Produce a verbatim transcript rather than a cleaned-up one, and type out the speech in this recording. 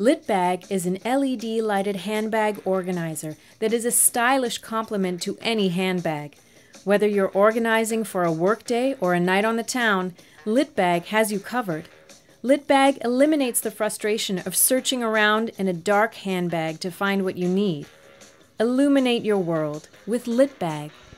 Littbag is an L E D lighted handbag organizer that is a stylish complement to any handbag. Whether you're organizing for a workday or a night on the town, Littbag has you covered. Littbag eliminates the frustration of searching around in a dark handbag to find what you need. Illuminate your world with Littbag.